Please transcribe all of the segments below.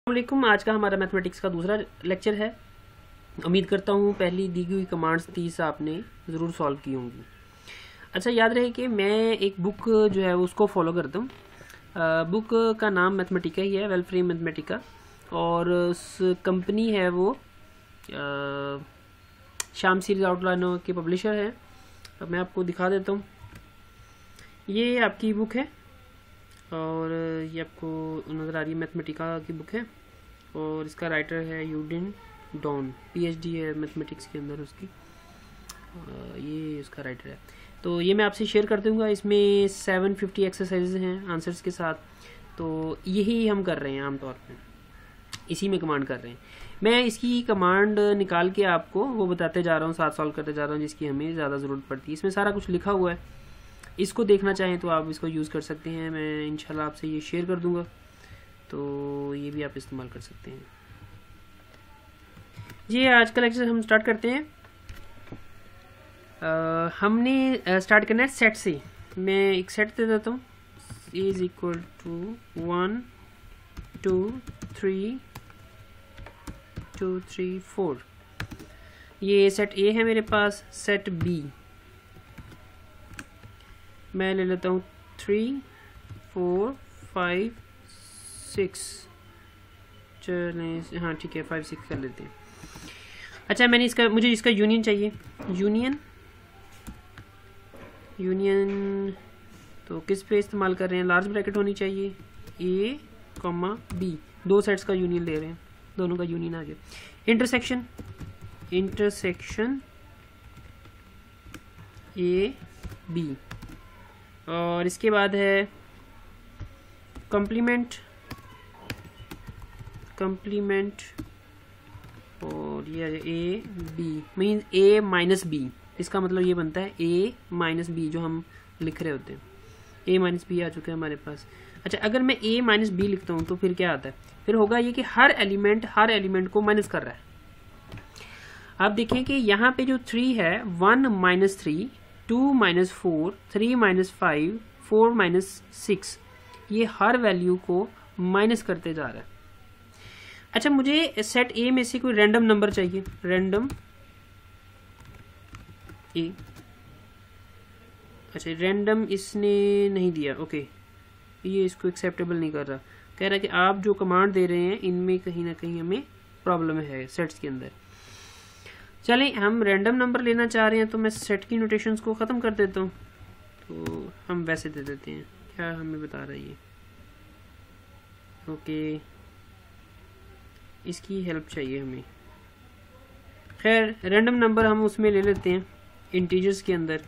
वालेकुम। आज का हमारा मैथमेटिक्स का दूसरा लेक्चर है। उम्मीद करता हूँ पहली दी हुई कमांड्स 30 आपने ज़रूर सॉल्व की होंगी। अच्छा, याद रहे कि मैं एक बुक जो है उसको फॉलो करता हूँ। बुक का नाम मैथमेटिका ही है, वेल फ्रेम मैथमेटिका, और उस कंपनी है वो श्याम सीरीज आउटलाइन के पब्लिशर है। अब मैं आपको दिखा देता हूँ। ये आपकी बुक है और ये आपको नज़र आ रही है, मैथमेटिका की बुक है और इसका राइटर है यूडिन डॉन, पीएचडी है मैथमेटिक्स के अंदर उसकी। ये उसका राइटर है। तो ये मैं आपसे शेयर कर दूंगा। इसमें 750 एक्सरसाइजेज हैं आंसर्स के साथ। तो यही हम कर रहे हैं आमतौर पे, इसी में कमांड कर रहे हैं। मैं इसकी कमांड निकाल के आपको वो बताते जा रहा हूँ, साथ सॉल्व करते जा रहा हूँ, जिसकी हमें ज़्यादा ज़रूरत पड़ती है। इसमें सारा कुछ लिखा हुआ है, इसको देखना चाहें तो आप इसको यूज़ कर सकते हैं। मैं इंशाल्लाह आपसे ये शेयर कर दूंगा, तो ये भी आप इस्तेमाल कर सकते हैं। जी, आज का लेक्चर हम स्टार्ट करते हैं। हमने स्टार्ट करना है सेट से। मैं एक सेट दे देता हूँ, इज इक्वल टू 1 2 3 2 3 4। ये सेट ए है मेरे पास। सेट बी मैं ले लेता हूँ 3 4 5 6। चलें, हाँ ठीक है, 5 6 कर लेते हैं। अच्छा, मुझे इसका यूनियन चाहिए। यूनियन तो किस पे इस्तेमाल कर रहे हैं? लार्ज ब्रैकेट होनी चाहिए, ए कॉमा बी, दो सेट्स का यूनियन ले रहे हैं, दोनों का यूनियन आ गया। इंटरसेक्शन ए बी, और इसके बाद है कंप्लीमेंट और ये A B means A minus B. इसका मतलब ये बनता है ए माइनस बी, जो हम लिख रहे होते हैं। ए माइनस बी आ चुका है हमारे पास। अच्छा, अगर मैं ए माइनस बी लिखता हूँ तो फिर क्या आता है? फिर होगा ये कि हर एलिमेंट को माइनस कर रहा है। आप देखें कि यहाँ पे जो 3 है, 1 माइनस 3, 2 माइनस 4, 3 माइनस 5, 4 माइनस 6, ये हर वैल्यू को माइनस करते जा रहा है। अच्छा, मुझे सेट ए में से कोई रैंडम नंबर चाहिए, रैंडम ए। अच्छा, रैंडम इसने नहीं दिया, ओके, ये इसको एक्सेप्टेबल नहीं कर रहा। कह रहा है कि आप जो कमांड दे रहे हैं इनमें कहीं ना कहीं हमें प्रॉब्लम है सेट्स के अंदर। चलें, हम रैंडम नंबर लेना चाह रहे हैं तो मैं सेट की नोटेशंस को ख़त्म कर देता हूँ। तो हम वैसे दे देते हैं, क्या हमें बता रहा है ये। ओके, इसकी हेल्प चाहिए हमें। खैर, रैंडम नंबर हम उसमें ले लेते हैं, इंटीजर्स के अंदर।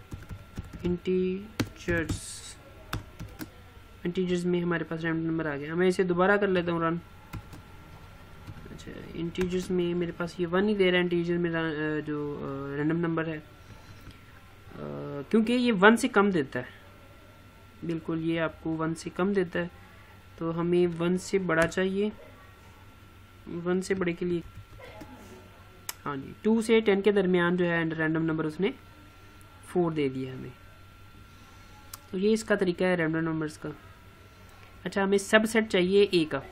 इंटीजर्स में हमारे पास रैंडम नंबर आ गया। मैं इसे दोबारा कर लेता हूँ रन। अच्छा, इंटीजर्स में मेरे पास ये 1 ही दे रहा है। इंटीजर में जो रैंडम नंबर है, क्योंकि ये 1 से कम देता है, बिल्कुल ये आपको 1 से कम देता है, तो हमें 1 से बड़ा चाहिए। 1 से बड़े के लिए, हाँ जी, 2 से 10 के दरमियान जो है रैंडम नंबर उसने 4 दे दिया हमें। तो ये इसका तरीका है रैंडम नंबर्स का। अच्छा, हमें सब सेट चाहिए ए का।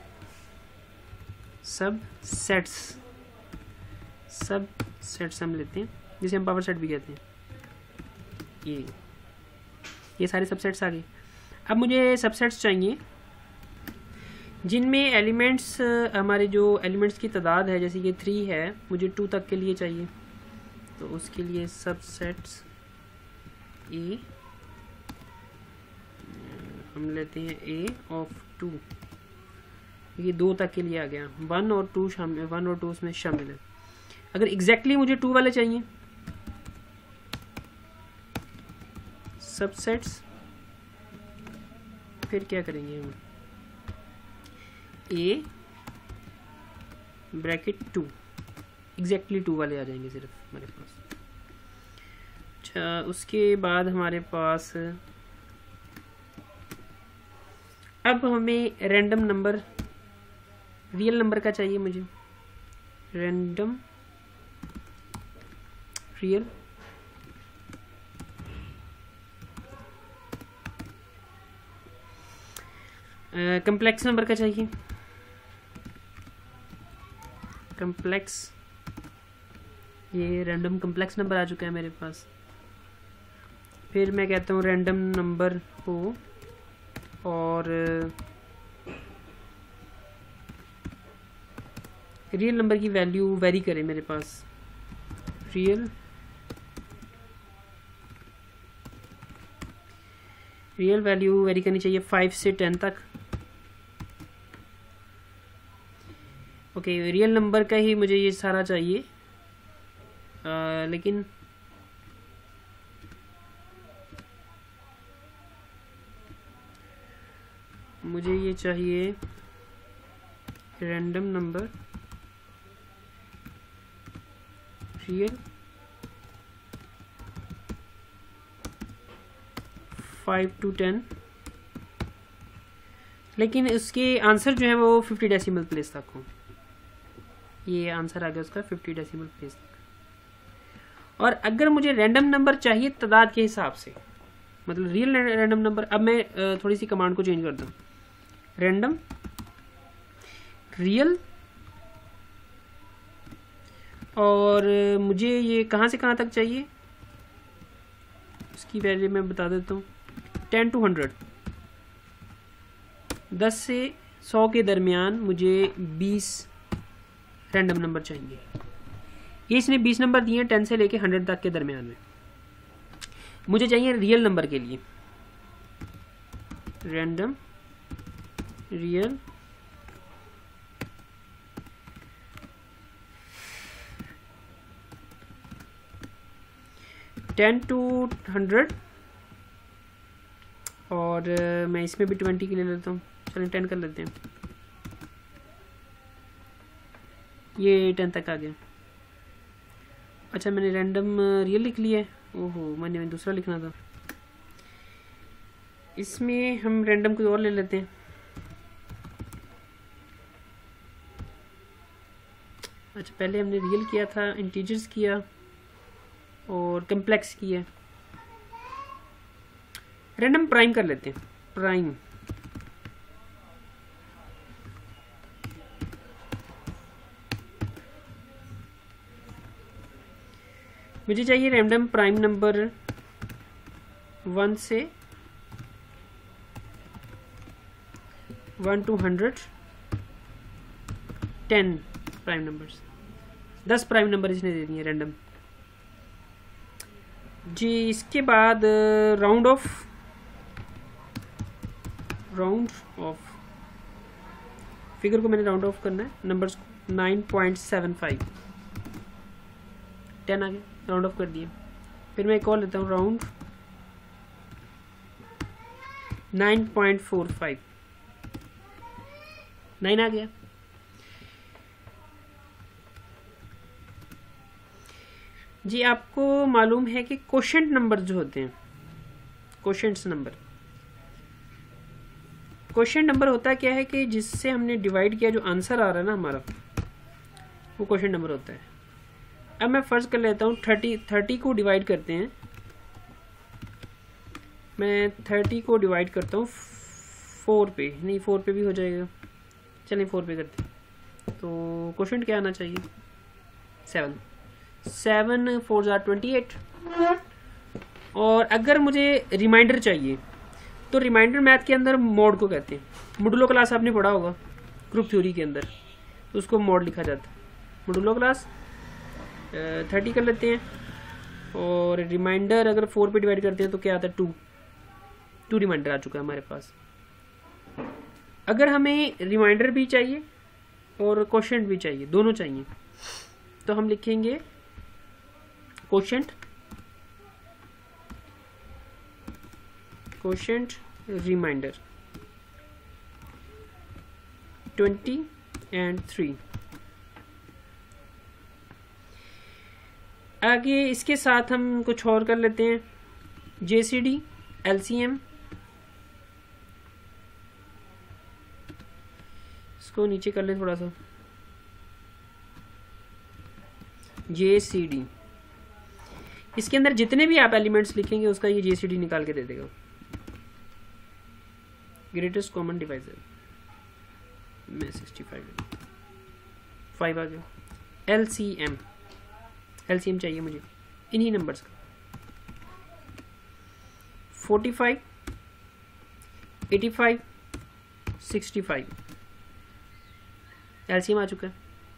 सब सेट्स हम लेते हैं, जिसे हम पावर सेट भी कहते हैं। ये सारे सबसेट्स आ गए। अब मुझे सबसेट्स चाहिए जिनमें एलिमेंट्स, हमारे जो एलिमेंट्स की तादाद है, जैसे ये 3 है, मुझे 2 तक के लिए चाहिए। तो उसके लिए सबसेट्स ए हम लेते हैं, ए ऑफ 2। ये 2 तक के लिए आ गया। 1 और 2 उसमें शामिल है। अगर एग्जैक्टली मुझे 2 वाले चाहिए सबसेट्स, फिर क्या करेंगे हम? ए ब्रैकेट 2, एग्जैक्टली 2 वाले आ जाएंगे सिर्फ हमारे पास। अच्छा, उसके बाद हमारे पास अब हमें रैंडम नंबर, रियल नंबर का चाहिए मुझे। रैंडम रियल, कम्प्लेक्स नंबर का चाहिए। कम्प्लेक्स, ये रैंडम कम्प्लेक्स नंबर आ चुका है मेरे पास। फिर मैं कहता हूँ रैंडम नंबर हो और रियल नंबर की वैल्यू वेरी करे मेरे पास। रियल वैल्यू वेरी करनी चाहिए 5 से 10 तक। ओके, रियल नंबर का ही मुझे ये सारा चाहिए, लेकिन मुझे ये चाहिए रैंडम नंबर रियल 5 to 10, लेकिन इसके आंसर जो है वो 50 डेसिमल प्लेस तक हो। ये आंसर आ गया उसका 50 डेसिमल प्लेस तक। और अगर मुझे रैंडम नंबर चाहिए तादाद के हिसाब से, मतलब रियल रैंडम नंबर, अब मैं थोड़ी सी कमांड को चेंज करता हूँ। रैंडम रियल, और मुझे ये कहाँ से कहाँ तक चाहिए इसकी वैल्यू मैं बता देता हूँ। 10 to 100, 10 से 100 के दरमियान मुझे 20 रैंडम नंबर चाहिए। ये इसने 20 नंबर दिए हैं 10 से लेके 100 तक के दरमियान में। मुझे चाहिए रियल नंबर के लिए रैंडम रियल 10 to 100, और मैं इसमें भी 20 के ले लेता हूँ। चलिए 10 कर लेते हैं। ये 10 तक आ गया। अच्छा, मैंने रैंडम रियल लिख लिया है। ओहो, मैंने दूसरा लिखना था। इसमें हम रैंडम कोई और ले लेते हैं। अच्छा, पहले हमने रियल किया था, इंटीजर्स किया और कम्प्लेक्स किया। रैंडम प्राइम कर लेते हैं। प्राइम मुझे चाहिए रैंडम प्राइम नंबर 1 से 1 to 100, 10 prime numbers, 10 prime number इसने दे दिए रैंडम जी। इसके बाद राउंड ऑफ फिगर को मैंने राउंड ऑफ करना है नंबर्स को। 9.75, 10 आ गया, राउंड ऑफ कर दिए। फिर मैं एक और लेता हूँ राउंड 9.45, 9 आ गया। जी, आपको मालूम है कि कोशेंट नंबर जो होते हैं, कोशेंट्स नंबर, कोशेंट नंबर होता क्या है कि जिससे हमने डिवाइड किया जो आंसर आ रहा है ना हमारा, वो कोशेंट नंबर होता है। अब मैं फर्ज कर लेता हूँ 30 को डिवाइड करते हैं। मैं 30 को डिवाइड करता हूँ 4 पे, नहीं 4 पे भी हो जाएगा, चलिए 4 पे करते हैं। तो कोशेंट क्या आना चाहिए? 7 4 जार 28। और अगर मुझे रिमाइंडर चाहिए तो रिमाइंडर मैथ के अंदर मोड को कहते हैं। मोडुलो क्लास आपने पढ़ा होगा ग्रुप थ्योरी के अंदर, तो उसको मोड लिखा जाता है। मोडुलो क्लास 30 कर लेते हैं, और रिमाइंडर अगर 4 पे डिवाइड करते हैं तो क्या आता है? 2 रिमाइंडर आ चुका है हमारे पास। अगर हमें रिमाइंडर भी चाहिए और कोशेंट भी चाहिए, दोनों चाहिए, तो हम लिखेंगे कोशेंट रिमाइंडर 20 and 3। आगे इसके साथ हम कुछ और कर लेते हैं। JCD LCM, इसको नीचे कर लें थोड़ा सा। JCD, इसके अंदर जितने भी आप एलिमेंट्स लिखेंगे उसका ये JCD निकाल के दे देगा। ग्रेटेस्ट कॉमन डिवाइजर में 65 5 आ गया। LCM चाहिए मुझे इन्हीं नंबर्स का। 45, 85, 65 LCM आ चुका है।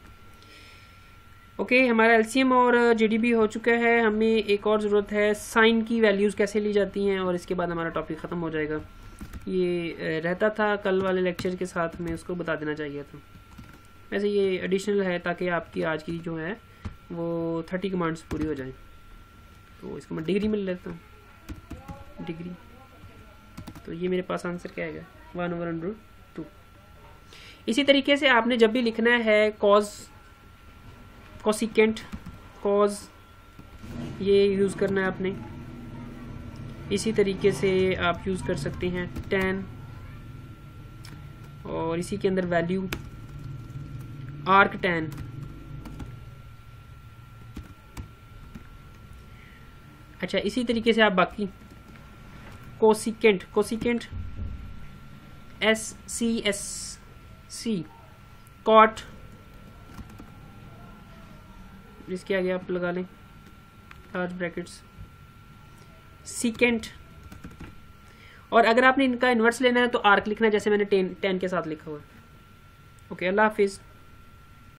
ओके हमारा LCM और GDB हो चुका है। हमें एक और ज़रूरत है साइन की वैल्यूज़ कैसे ली जाती हैं, और इसके बाद हमारा टॉपिक ख़त्म हो जाएगा। ये रहता था कल वाले लेक्चर के साथ, में उसको बता देना चाहिए था। वैसे ये एडिशनल है ताकि आपकी आज की जो है वो 30 कमांड्स पूरी हो जाए। तो इसको मैं डिग्री में ले लेता हूँ, डिग्री। तो ये मेरे पास आंसर क्या आएगा 1/√2। इसी तरीके से आपने जब भी लिखना है कॉज, कोसिकेंट, कॉज ये यूज़ करना है आपने। इसी तरीके से आप यूज़ कर सकते हैं tan, और इसी के अंदर वैल्यू आर्क tan। अच्छा इसी तरीके से आप बाकी कोसिकेंट SCSC, कॉट, इसके आगे आप लगा लें लार्ज ब्रैकेट्स, सीकेंट। और अगर आपने इनका इन्वर्स लेना है तो आर्क लिखना है, जैसे मैंने 10 के साथ लिखा हुआ है। ओके अल्लाह हाफिज़।